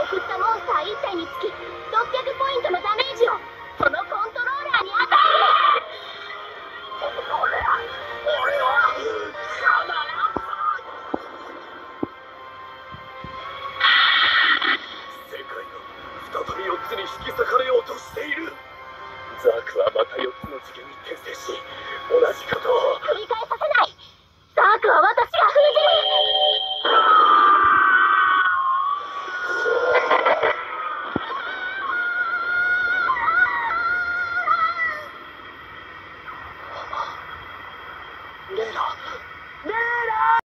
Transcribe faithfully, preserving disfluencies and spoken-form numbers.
送ったモンスターいち体につきろっぴゃくポイントのダメージをそのコントローラーに与える。俺は俺は必ず世界が再びよっつに引き裂かれようとしている。ザークはまたよっつの次元に転生し、同じことを繰り返させない。ザークは私が封じる。